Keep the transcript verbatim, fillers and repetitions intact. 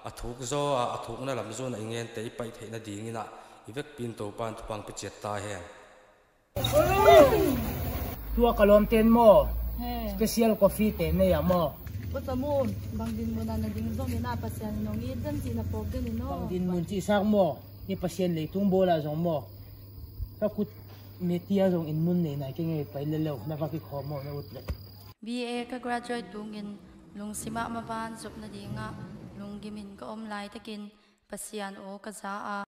a thuk zo a thuk na lam zo na ingen te pai the na ding ina ivek pin to pan tupang pe chet ta hen tua kalom ten mo special coffee te ne ya mo basta mo bang din mo na na ding zo ni na pasyan no ngi dan si na pog din no bang din mun chi sak mo ni pasien le tung bola zong mo ka kut metia zong in mun ne na ke ngai pai le lo na ka ki kho mo na ut le B A ka graduate tungin lung sima maban zop na dinga lung gimin ka om lai takin pasian o ka za a